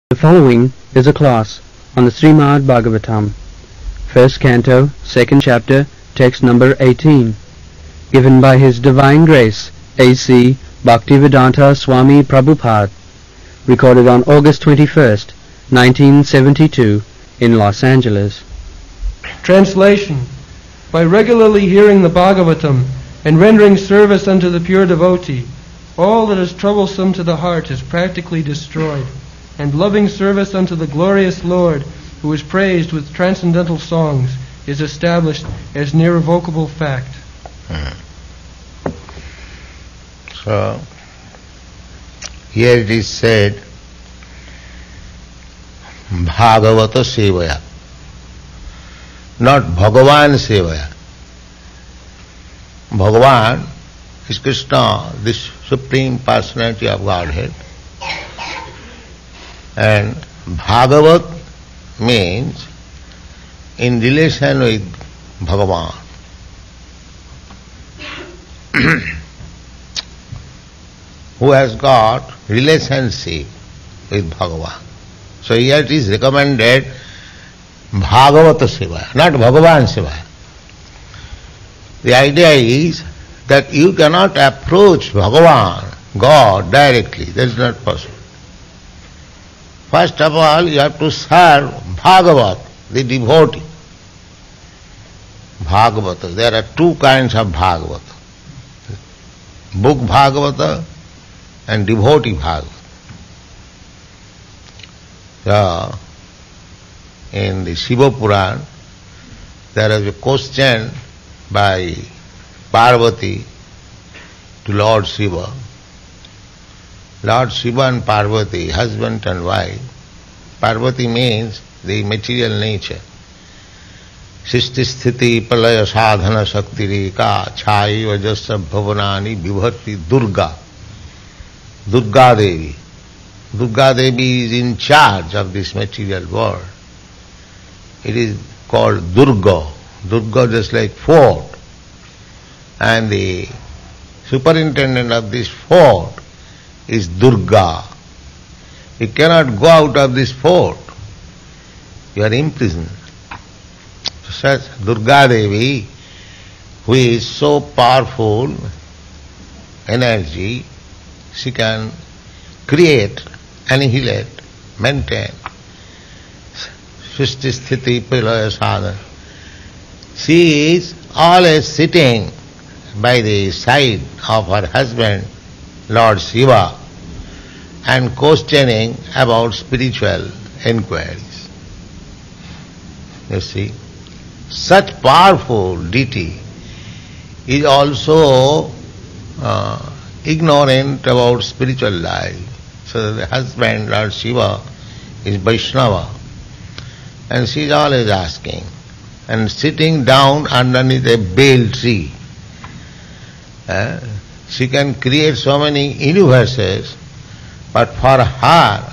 The following is a class on the Srimad Bhagavatam, first canto, second chapter, text number 18, given by His Divine Grace, A.C. Bhaktivedanta Swami Prabhupada, recorded on August 21st, 1972, in Los Angeles. Translation. By regularly hearing the Bhagavatam and rendering service unto the pure devotee, all that is troublesome to the heart is practically destroyed, and loving service unto the glorious Lord, who is praised with transcendental songs, is established as an irrevocable fact. So, here it is said, Bhagavata Sevaya, not Bhagavan Sevaya. Bhagavan is Krishna, this Supreme Personality of Godhead. And Bhagavat means in relation with Bhagavan. Who has got relationship with Bhagavan. So here it is recommended Bhagavata Sevaya, not Bhagavan Sevaya. The idea is that you cannot approach Bhagavan, God, directly. That is not possible. First of all, you have to serve Bhagavat, the devotee. Bhagavata. There are two kinds of Bhagavata. Book Bhagavata and devotee Bhagavata. So, in the Shiva Puran, there is a question by Parvati to Lord Shiva. Lord Shiva and Parvati, husband and wife. Parvati means the material nature. Sisti sthiti palaya sadhana shakti reka chai vajasa bhavanani vibharti Durga. Durga Devi. Durga Devi is in charge of this material world. It is called Durga. Durga just like fort. And the superintendent of this fort is Durga. You cannot go out of this fort. You are imprisoned. Such Durga Devi, who is so powerful energy, she can create, annihilate, maintain. Srishti Sthiti Pralaya Sadhana. She is always sitting by the side of her husband, Lord Shiva, and questioning about spiritual inquiries. You see, such powerful deity is also ignorant about spiritual life. So the husband, Lord Shiva, is Vaishnava, and she is always asking, and sitting down underneath a bale tree. She can create so many universes, but for her,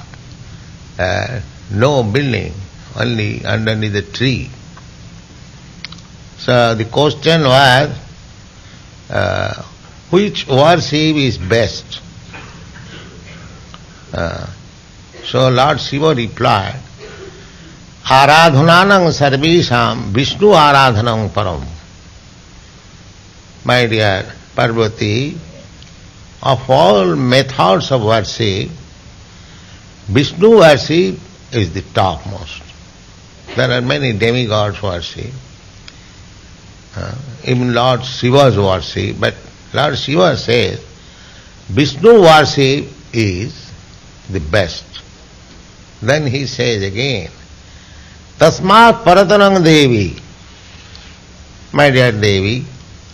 no building, only underneath the tree. So the question was, which worship is best? So Lord Shiva replied, Aradhananam sarvesham Vishnu aradhanam param. My dear Parvati, of all methods of worship, Vishnu worship is the topmost. There are many demigods worship, even Lord Shiva's worship, but Lord Shiva says Vishnu worship is the best. Then he says again, Tasmat Paratanang Devi, my dear Devi,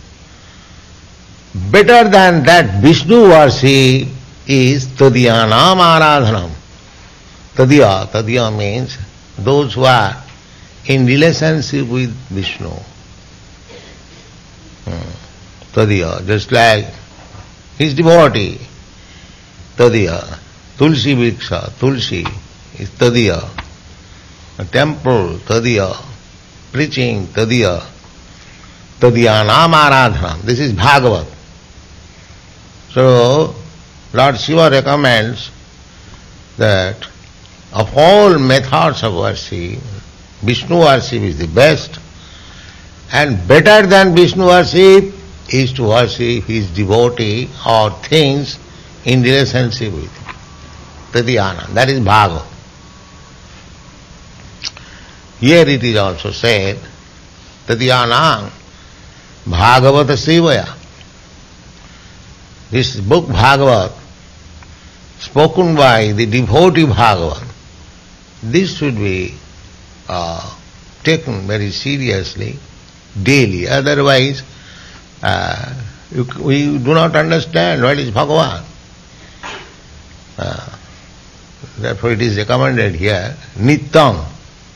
better than that Vishnu worship is Tadyanam Aradhanam. Tadya means those who are in relationship with Vishnu. Tadya, just like his devotee, Tadya. Tulsi Vriksha, Tulsi is Tadya. A temple, Tadya. Preaching, Tadya. Tadyanam Aradhanam. This is Bhagavat. So, Lord Shiva recommends that of all methods of worship, Vishnu worship is the best, and better than Vishnu worship is to worship his devotee or things in relationship with him. Pratiyana, that is Bhagavad. Here it is also said, Pratiyana Bhagavata Sevaya. This book Bhagavad, spoken by the devotee Bhagavad, this should be taken very seriously, daily. Otherwise, we do not understand what is Bhagavan. Therefore it is recommended here, Nityam,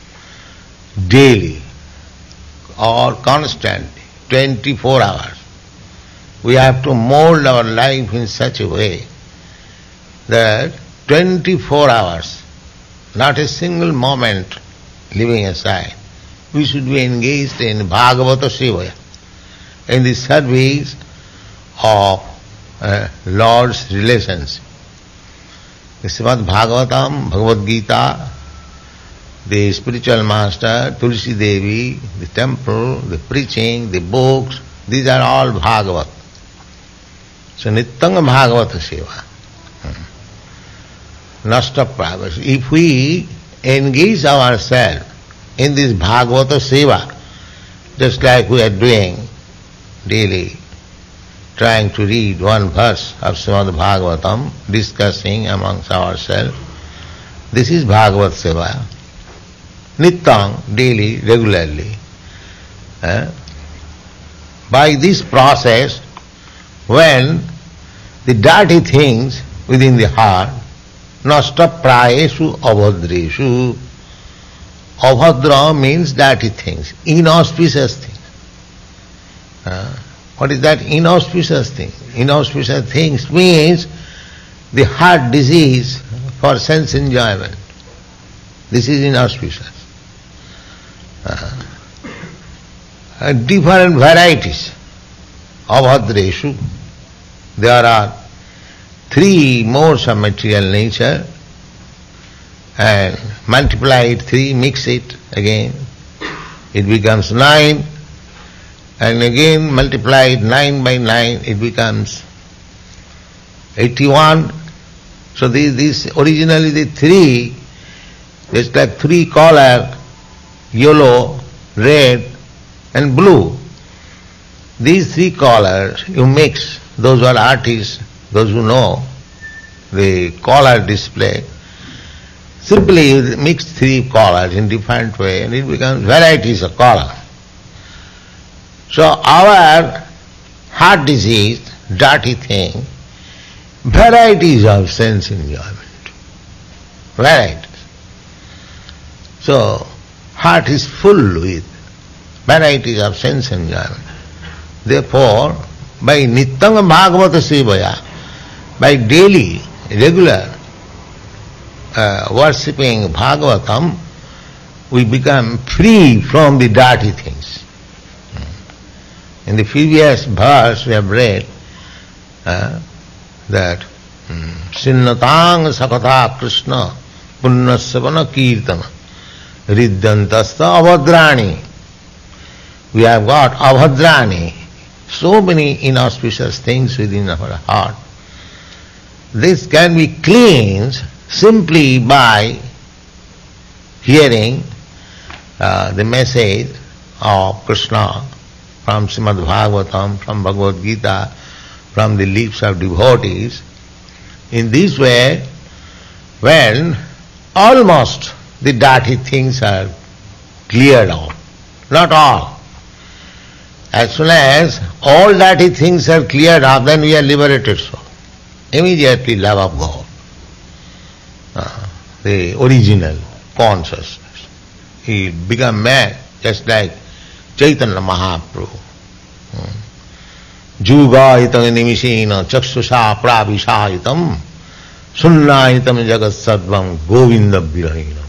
daily or constantly, 24 hours. We have to mold our life in such a way that 24 hours, not a single moment leaving aside, we should be engaged in Bhagavata Sevaya, in the service of Lord's relations. The Srimad Bhagavatam, Bhagavad Gita, the spiritual master, Tulsi Devi, the temple, the preaching, the books, these are all Bhagavat. So Nityam Bhagavata Seva. Nasta Pravas. If we engage ourselves in this Bhagavata Seva, just like we are doing daily, trying to read one verse of Srimad Bhagavatam, discussing amongst ourselves, this is Bhagavat Seva. Nityam, daily, regularly. By this process, when the dirty things within the heart, nasta prayeshu abhadreshu. Abhadra means dirty things, inauspicious things. What is that inauspicious thing? Inauspicious things means the heart disease for sense enjoyment. This is inauspicious. Different varieties of abhadreshu. There are 3 modes of material nature, and multiply it 3, mix it again, it becomes 9, and again multiply it 9 by 9, it becomes 81. So these originally the 3, just like 3 color, yellow, red and blue. These 3 colors you mix, those who are artists, those who know the color display, simply you mix 3 colors in different way and it becomes varieties of color. So our heart disease, dirty thing, varieties of sense enjoyment. Varieties. So heart is full with varieties of sense enjoyment. Therefore, by Nityam Bhagavata Sevaya, by daily, regular worshipping Bhagavatam, we become free from the dirty things. In the previous verse we have read that Sinnatang Sakatha Krishna Punnasavana Kirtana Riddhantasta Abhadrani. We have got Abhadrani, so many inauspicious things within our heart. This can be cleansed simply by hearing the message of Krishna from Srimad Bhagavatam, from Bhagavad Gita, from the lips of devotees. In this way, when almost the dirty things are cleared out, not all. As soon as all dirty things are cleared up, then we are liberated soul. Immediately love of God. The original consciousness. He become man, just like Chaitanya Mahaprabhu. Jugayitam nimishena chakshusha pravishayitam sunnayitam jagat sadvam govinda virahinam.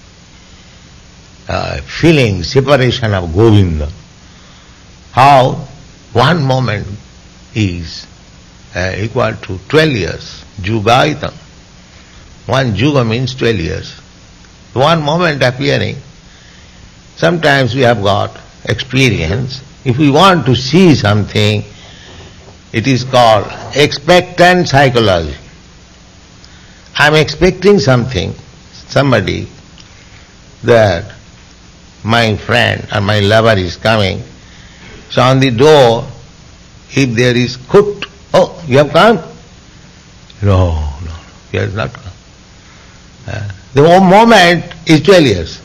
Feeling separation of Govinda. How one moment is equal to 12 years. Jugayitam. One juga means 12 years. one moment appearing. Sometimes we have got experience. If we want to see something, it is called expectant psychology. I am expecting something, somebody, that my friend or my lover is coming. So on the door, if there is kut, oh, you have come? No, he has not come. The moment is 12 years.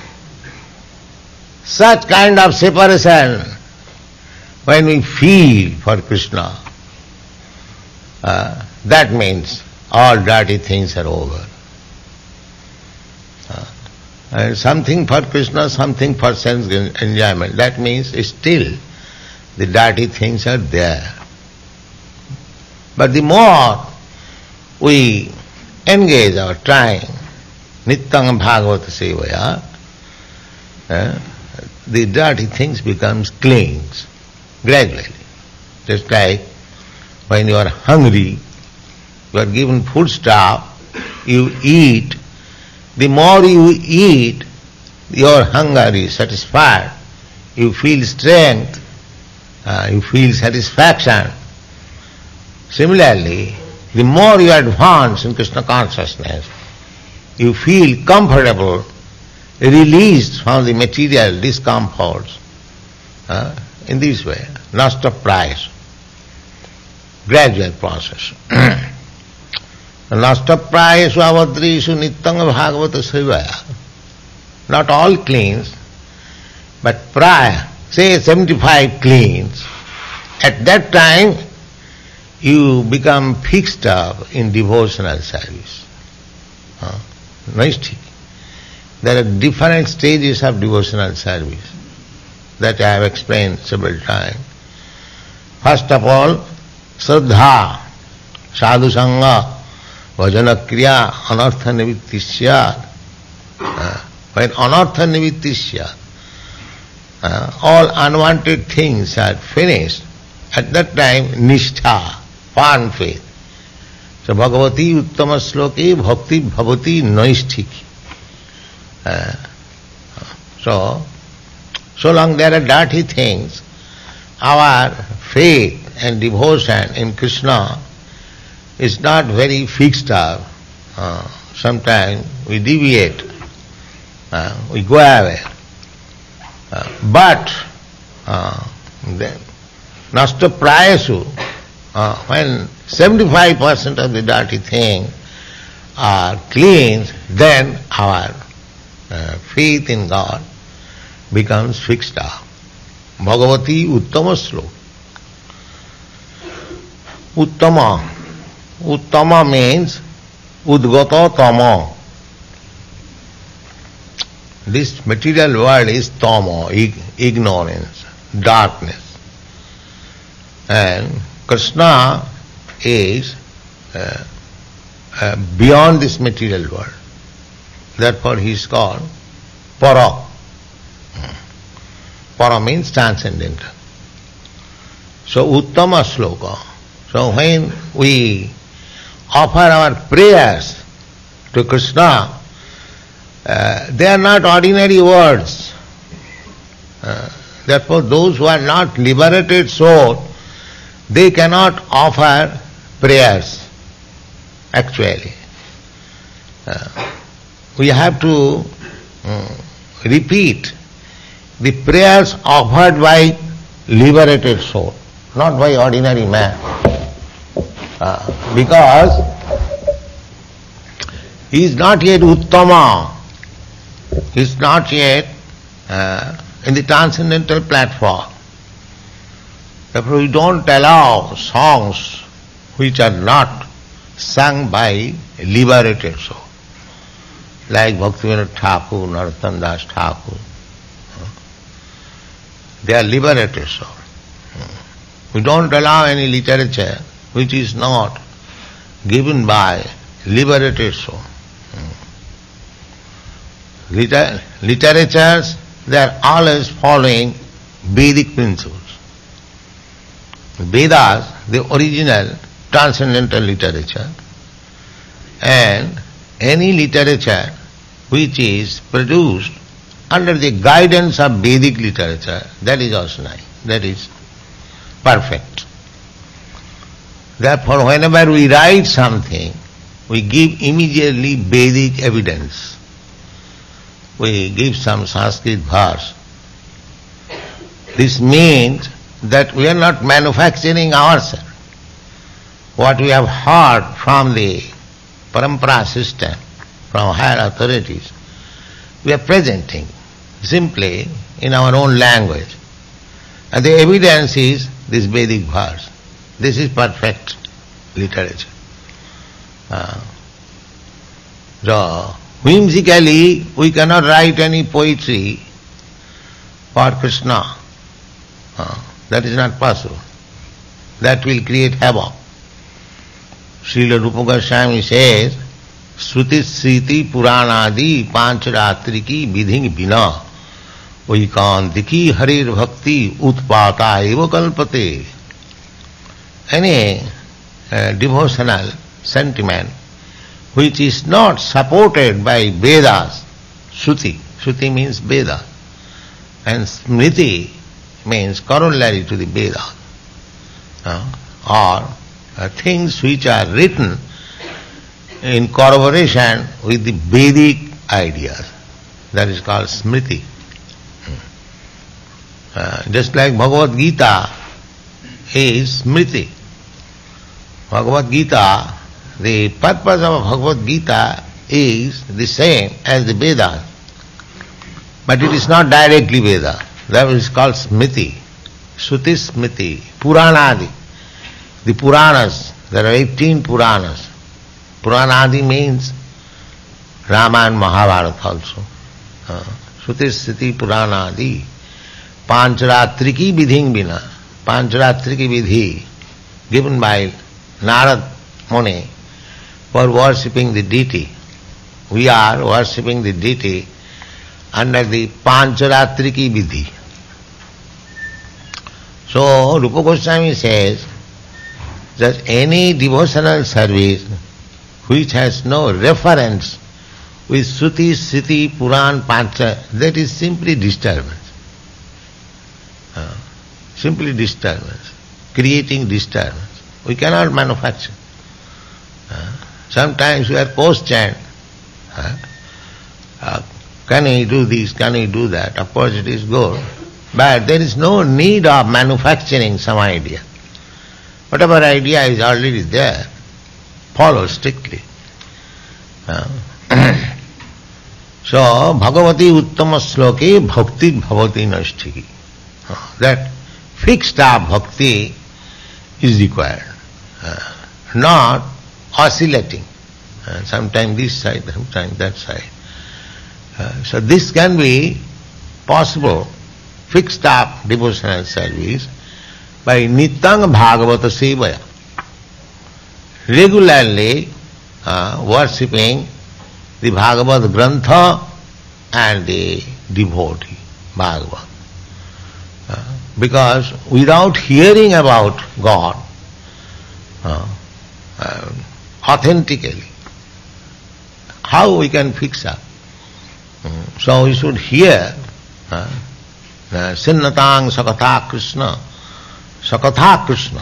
Such kind of separation, when we feel for Krishna, that means all dirty things are over. And something for Krishna, something for sense enjoyment. That means still the dirty things are there. But the more we engage our time, Nityam Bhagavata Sevaya, the dirty things becomes clean gradually. Just like when you are hungry, you are given food stuff, you eat. The more you eat, your hunger is satisfied. You feel strength, you feel satisfaction. Similarly, the more you advance in Krishna consciousness, you feel comfortable, released from the material discomforts. In this way, nasta-prayasu, gradual process. Nasta-prayasu avadrishu nityam bhagavata sevaya. Not all cleans, but praya, say 75 cleans. At that time, you become fixed up in devotional service. Naisthiki. There are different stages of devotional service that I have explained several times. First of all, Shraddha, Sadhu Sangha, Bhajana Kriya, Anartha Nivittisya. When Anartha Nivittisya, all unwanted things are finished, at that time Nishtha, firm faith. So Bhagavati Uttama Sloke Bhakti Bhavati Naisthiki. So long there are dirty things, our faith and devotion in Krishna is not very fixed up. Sometimes we deviate, we go away. But then nasta-prayasu, when 75% of the dirty things are cleansed, then our faith in God becomes fixed up. Bhagavati Uttama Sloka. Uttama. Uttama means Udgata Tama. This material world is Tama, ignorance, darkness. And Krishna is beyond this material world. Therefore he is called Para. Para means transcendental. So Uttama Sloka. So when we offer our prayers to Krishna, they are not ordinary words. Therefore those who are not liberated soul, they cannot offer prayers actually. We have to repeat the prayers offered by liberated soul, not by ordinary man. Because he is not yet Uttama, he is not yet in the transcendental platform. Therefore we don't allow songs which are not sung by liberated soul, like Bhaktivinoda Thakur, Narottam Das Thakur. They are liberated soul. We don't allow any literature which is not given by liberated soul. Literatures, they are always following Vedic principles. Vedas, the original transcendental literature, and any literature which is produced under the guidance of Vedic literature, that is also nice, that is perfect. Therefore, whenever we write something, we give immediately Vedic evidence. We give some Sanskrit verse. This means that we are not manufacturing ourselves. What we have heard from the parampara system, from higher authorities, we are presenting simply in our own language. And the evidence is this Vedic verse. This is perfect literature. So, whimsically, we cannot write any poetry for Krishna. That is not possible. That will create havoc. Srila Rupa Goswami says, Shruti Sriti Puranadi Pancharatriki Vidhing Bina Vaikantiki Harir Bhakti Utpata Eva Kalpate. Any devotional sentiment which is not supported by Vedas, Shruti means Veda, and Smriti means corollary to the Veda, or things which are written in corroboration with the Vedic ideas. That is called Smriti. Just like Bhagavad Gita is Smriti. Bhagavad Gita, the purpose of Bhagavad Gita is the same as the Vedas, but it is not directly Veda. That is called Smriti. Shruti Smriti, Puranadi. The Puranas, there are 18 Puranas. Puranadi means Rama and Mahabharata also. Shruti Smriti Puranadi. Pancharatriki Vidhing Bina. Pancharatriki Vidhi given by Narad Muni for worshipping the deity. We are worshipping the deity under the Pancharatriki Vidhi. So, Rupa Goswami says that any devotional service which has no reference with Shruti, Smriti, Puran, Pancha, that is simply disturbance. Simply disturbance, creating disturbance. We cannot manufacture. Sometimes we are questioned, can we do this, can we do that? Of course it is good, but there is no need of manufacturing some idea. Whatever idea is already there, follow strictly. So, Bhagavati Uttama Sloke Bhakti Bhavati Nashtiki. That fixed up bhakti is required, not oscillating. Sometimes this side, sometimes that side. So this can be possible, fixed up devotional service, by Nityang Bhagavata Sevaya. Regularly worshipping the Bhagavad Grantha and the devotee, Bhagavad. Because without hearing about God authentically, how we can fix up? So we should hear Sinnatang Sakatha Krishna, Sakatha Krishna.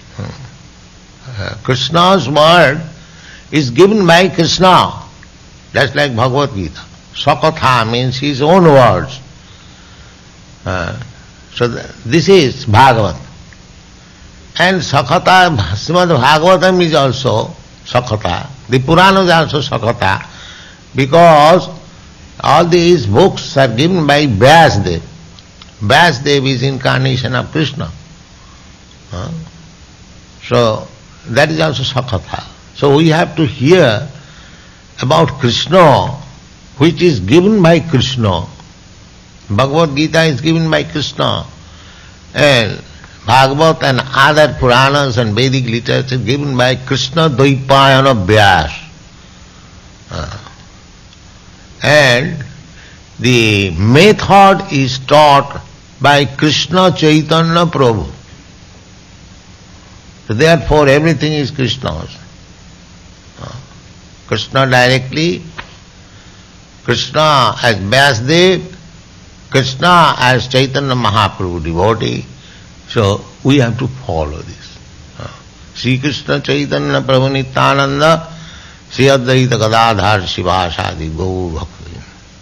Krishna's word is given by Krishna. That's like Bhagavad Gita. Sakatha means his own words. So this is Bhagavat. And Sakata, Srimad Bhagavatam is also Sakata. The Purana is also Sakata, because all these books are given by Vyasdev. Vyasdev is incarnation of Krishna. So that is also Sakata. So we have to hear about Krishna, which is given by Krishna. Bhagavad Gita is given by Krishna, and Bhagavat and other Puranas and Vedic literature given by Krishna Dvaipayana Vyas. And the method is taught by Krishna Chaitanya Prabhu. So therefore everything is Krishna's. Krishna directly Krishna as Vyasdev, Krishna as Chaitanya Mahaprabhu devotee. So we have to follow this. Sri Krishna Chaitanya Prabhu Nityananda, Sri Advaita Gadadhar Shivasadi Gaur Bhakti.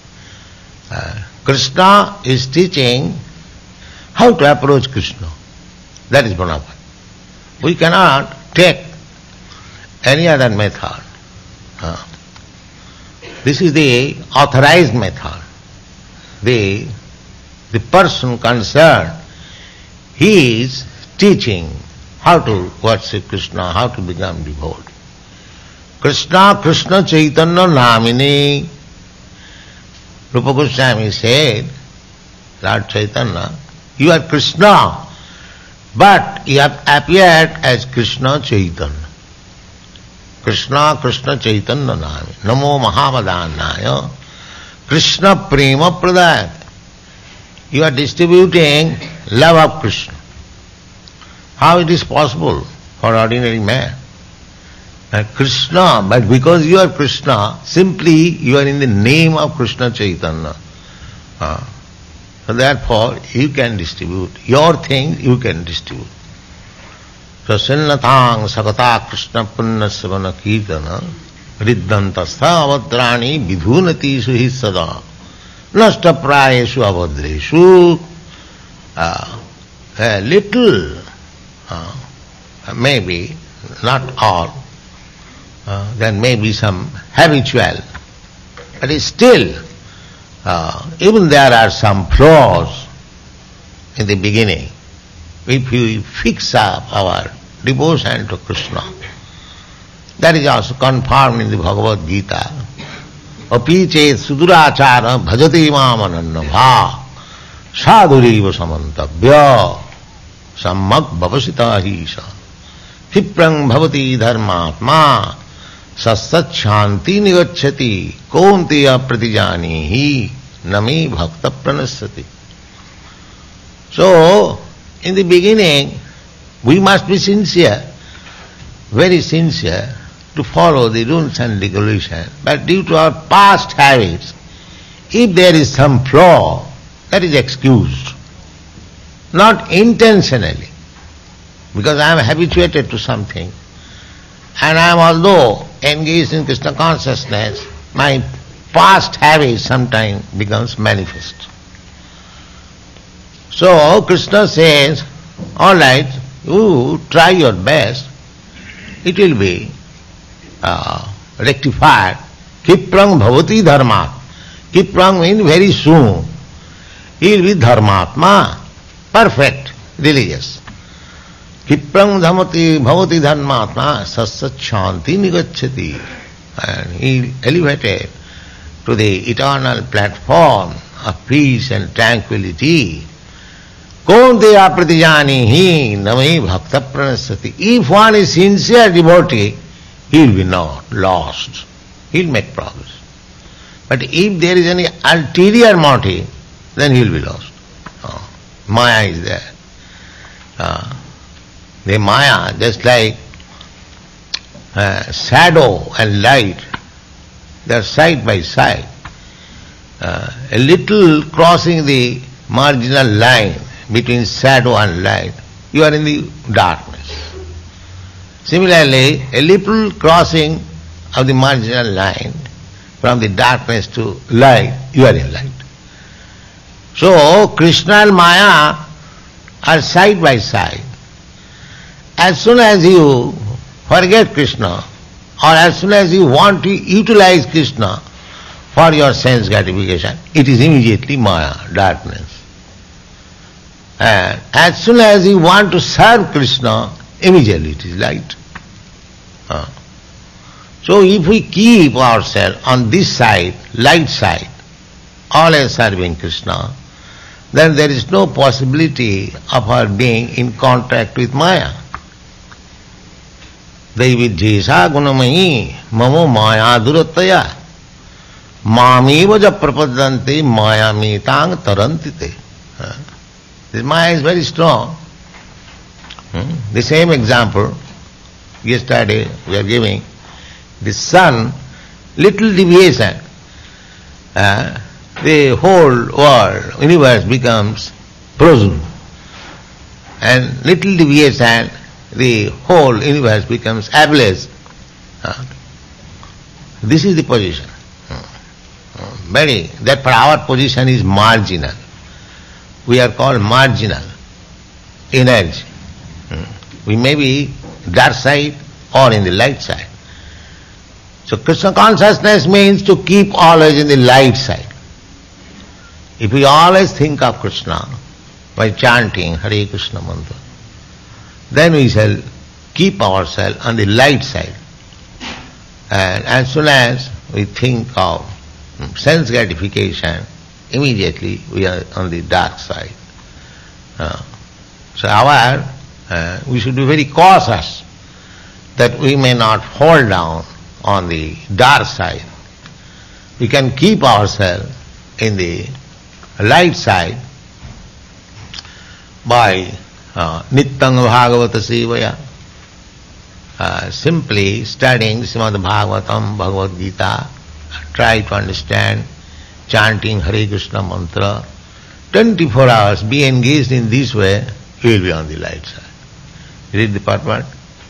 Krishna is teaching how to approach Krishna. That is bona fide. We cannot take any other method. This is the authorized method. The person concerned, he is teaching how to worship Krishna, how to become devotee. Krishna, Krishna Chaitanya Namini. Rupa Goswami said, Lord Chaitanya, you are Krishna, but you have appeared as Krishna Chaitanya. Krishna, Krishna Chaitanya Nami, Namo Mahavadhanaya, Krishna Prema Pradayat. You are distributing love of Krishna. How it is possible for ordinary man? Krishna, but because you are Krishna, simply you are in the name of Krishna Chaitanya. So therefore you can distribute. Your thing you can distribute. Prasannatang sakata Krishna punna savana kirtana riddantastha avadrani vidhunati suhi sada nasta prayeshu avadreshu. A little, maybe, not all, there may be some habitual, but still, even there are some flaws in the beginning. If we fix up our devotion to Krishna, that is also confirmed in the Bhagavad Gita. Api chet sudurachara bhajate mamanannabha sadhuriva samantabhya sammak bhavasita hisha hiprang bhavati dharmatma sassat shanti nigacchati kontiya pratijanihi nami bhakta pranasati. So, in the beginning, we must be sincere, very sincere, to follow the rules and regulations. But due to our past habits, if there is some flaw, that is excused. Not intentionally, because I am habituated to something, and I am although engaged in Krishna consciousness, my past habit sometimes becomes manifest. So Krishna says, all right, you try your best, it will be rectified. Kiprang bhavati dharmat. Kiprang means very soon. He will be dharmatma, perfect, religious. Kiprang bhavati dharmatma sassat shanti nigacchati. And he elevated to the eternal platform of peace and tranquility. Konteya pratijanihi nami bhakta pranasati. If one is sincere devotee, he will be not lost. He will make progress. But if there is any ulterior motive, then he will be lost. Maya is there. The Maya, just like shadow and light, they are side by side. A little crossing the marginal line between shadow and light, you are in the darkness. Similarly, a little crossing of the marginal line from the darkness to light, you are in light. So, Krishna and Maya are side by side. As soon as you forget Krishna, or as soon as you want to utilize Krishna for your sense gratification, it is immediately Maya, darkness. And as soon as you want to serve Krishna, immediately it is light. So if we keep ourselves on this side, light side, always serving Krishna, then there is no possibility of our being in contact with Maya. Daividhyesa gunamayi mamo maya durattaya mameva ja prapadante mayamitang tarantite. This Maya is very strong. The same example yesterday we are giving. The sun, little deviation. the whole world, universe becomes frozen. And little deviation, the whole universe becomes ablaze. This is the position. Therefore our position is marginal. We are called marginal energy. We may be dark side or in the light side. So Krishna consciousness means to keep always in the light side. If we always think of Krishna by chanting Hare Krishna mantra, then we shall keep ourselves on the light side. And as soon as we think of sense gratification, immediately we are on the dark side. So we should be very cautious that we may not fall down on the dark side. We can keep ourselves in the light side by Nittang Bhagavata Sevaya, simply studying Srimad Bhagavatam, Bhagavad Gita, try to understand, chanting Hare Krishna mantra, 24 hours, be engaged in this way, you will be on the light side. Read the part.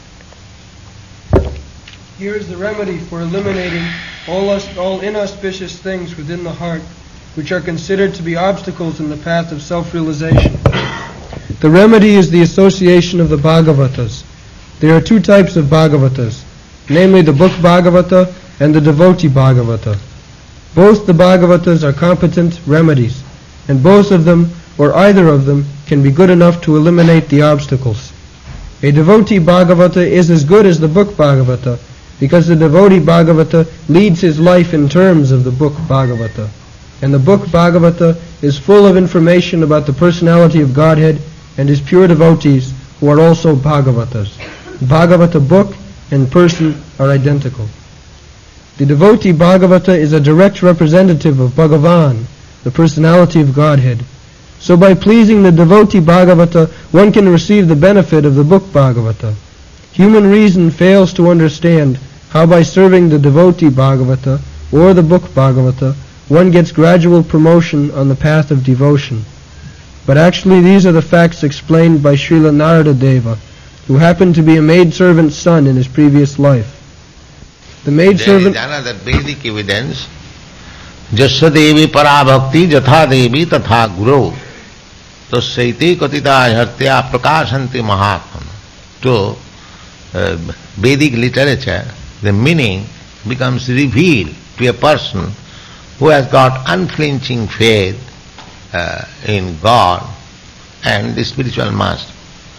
Here is the remedy for eliminating all inauspicious things within the heart, which are considered to be obstacles in the path of self-realization. The remedy is the association of the Bhagavatas. There are two types of Bhagavatas, namely the book Bhagavata and the devotee Bhagavata. Both the Bhagavatas are competent remedies, and both of them, or either of them, can be good enough to eliminate the obstacles. A devotee Bhagavata is as good as the book Bhagavata, because the devotee Bhagavata leads his life in terms of the book Bhagavata. And the book Bhagavata is full of information about the personality of Godhead and his pure devotees who are also Bhagavatas. Bhagavata book and person are identical. The devotee Bhagavata is a direct representative of Bhagavan, the personality of Godhead. So by pleasing the devotee Bhagavata, one can receive the benefit of the book Bhagavata. Human reason fails to understand how by serving the devotee Bhagavata or the book Bhagavata, one gets gradual promotion on the path of devotion. But actually these are the facts explained by Srila Narada Deva, who happened to be a maidservant's son in his previous life. The maidservant... There is another Vedic evidence. Jasya devi parabhakti jatha devi tatha guru tasyaiti katita hartya prakashanti mahatmana. To Vedic literature, the meaning becomes revealed to a person who has got unflinching faith in God and the spiritual master.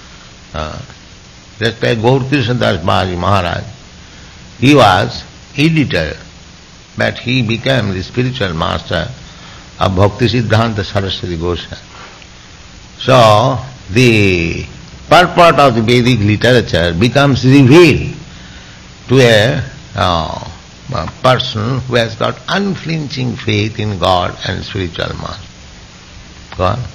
Just like Gaur Krishna Das Baji Maharaj, he was editor, but he became the spiritual master of Bhakti Siddhanta Saraswati Goswami. So the purport of the Vedic literature becomes revealed to a person who has got unflinching faith in God and spiritual master. Go on.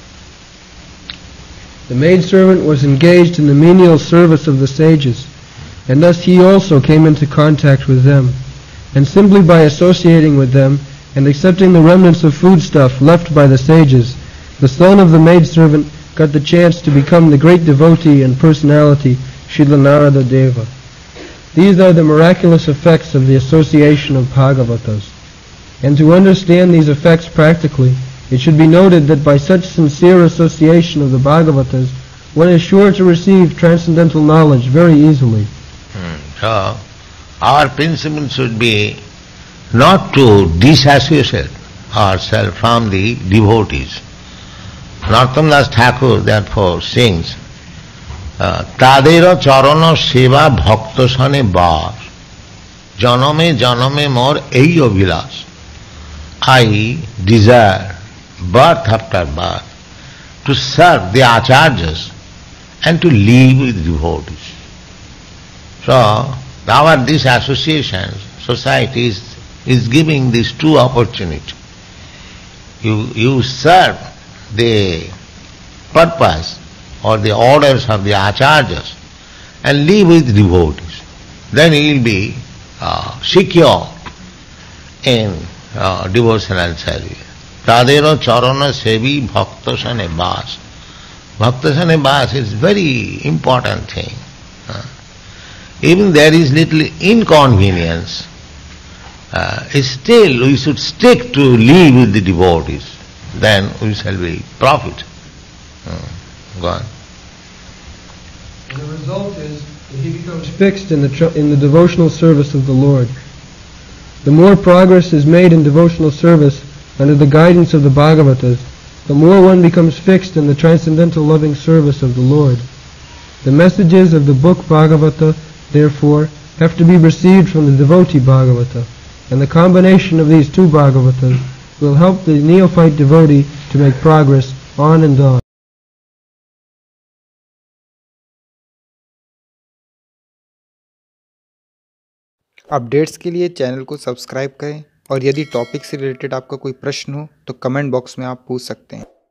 The maidservant was engaged in the menial service of the sages, and thus he also came into contact with them. And simply by associating with them and accepting the remnants of foodstuff left by the sages, the son of the maidservant got the chance to become the great devotee and personality Srila Narada Deva. These are the miraculous effects of the association of Bhagavatas. And to understand these effects practically, it should be noted that by such sincere association of the Bhagavatas, one is sure to receive transcendental knowledge very easily. So, our principle should be not to disassociate ourselves from the devotees. Narottam Das Thakur therefore sings, Tadera charana seva bhakta sane bar, janame janame mor ei abhilash. I desire birth after birth to serve the acharyas and to live with devotees. So, this association, society is giving these two opportunities. You serve the purpose or the orders of the acharyas and live with devotees. Then you will be secure in devotional service. Tadero charana sevi bhakta sane bas. Bhakta sane bas is very important thing. Even there is little inconvenience, still we should stick to live with the devotees. Then we shall be profit. Go on. And the result is that he becomes fixed in the devotional service of the Lord. The more progress is made in devotional service under the guidance of the Bhagavatas, the more one becomes fixed in the transcendental loving service of the Lord. The messages of the book Bhagavata, therefore, have to be received from the devotee Bhagavata, and the combination of these two Bhagavatas will help the neophyte devotee to make progress on and on. Updates के लिए channel को subscribe करें और यदि topic से related आपका कोई प्रश्न हो तो कमेंट बॉक्स में आप पूछ सकते हैं।